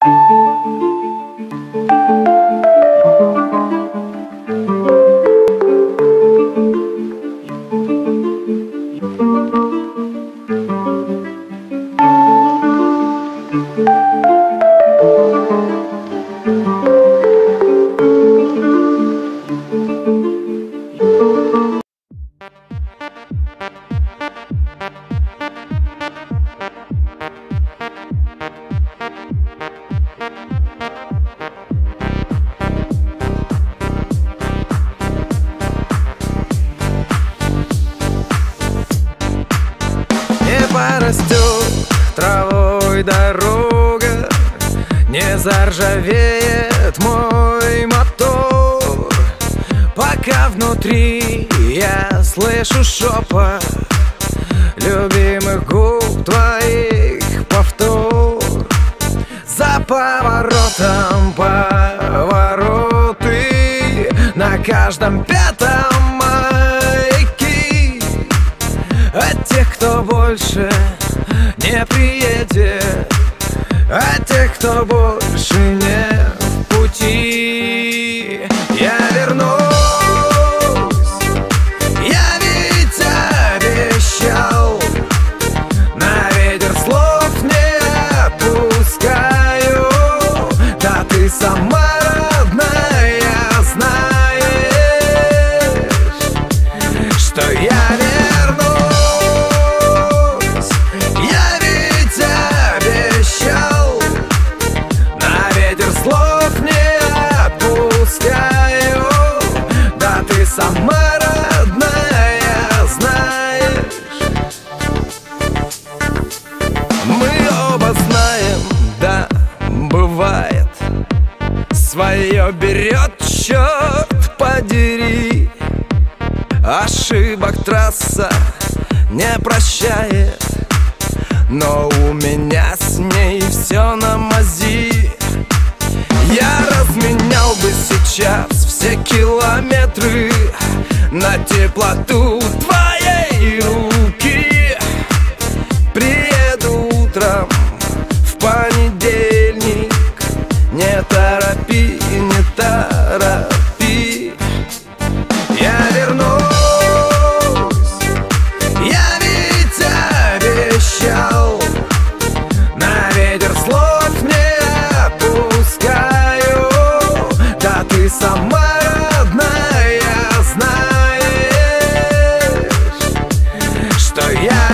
Порастет травой дорога, не заржавеет мой мотор, пока внутри я слышу шепот любимых губ твоих повтор. За поворотом повороты, на каждом пятом маяки от тех, кто больше не приедет, от тех, кто больше не в пути. Я вернусь, я ведь обещал, на ветер слов не отпускаю. Да ты сама родная знаешь, что я вернусь. Я ведь обещал, на ветер слов не отпускаю. Да ты сама родная знаешь. Мы оба знаем, да, бывает, свое берет, черт подери. Ошибок трасса не прощает, но у меня с ней все на мази. Я разменял бы сейчас все километры на теплоту твоей руки. Приеду утром в понедельник, не торопи, не торопи. Я вернусь, я ведь обещал, на ветер слов не отпускаю. Да ты сама родная знаешь, что я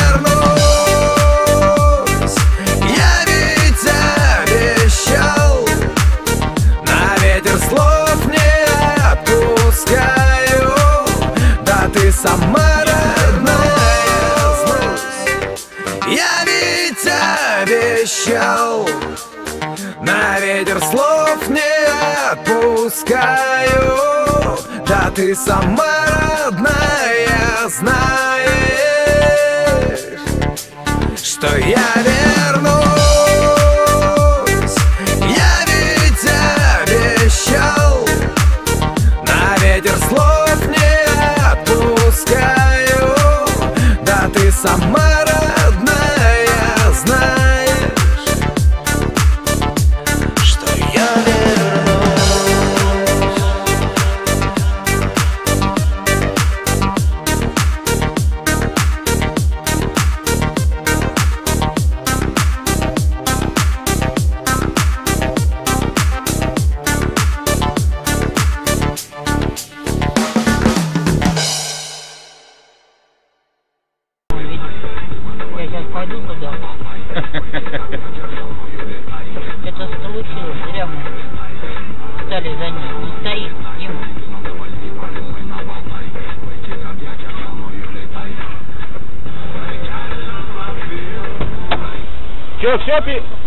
вернусь. Я ведь обещал, на ветер слов не отпускаю. Да ты сама родная знаешь. Я ведь обещал, на ветер слов не отпускаю. Да ты сама родная знаешь, что я вернусь. Я ведь обещал, на ветер слов не отпускаю. Да ты сама родная знаешь, что я Я сейчас пойду туда. Это получилось, зря мы стали за ним. Он стоит, Дима. Все,